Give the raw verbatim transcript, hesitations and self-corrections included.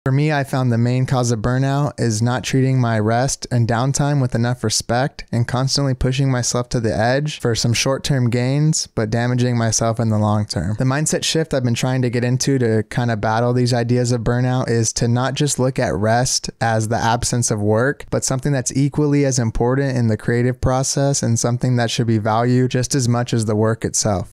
For me, I found the main cause of burnout is not treating my rest and downtime with enough respect and constantly pushing myself to the edge for some short-term gains, but damaging myself in the long term. The mindset shift I've been trying to get into to kind of battle these ideas of burnout is to not just look at rest as the absence of work, but something that's equally as important in the creative process and something that should be valued just as much as the work itself.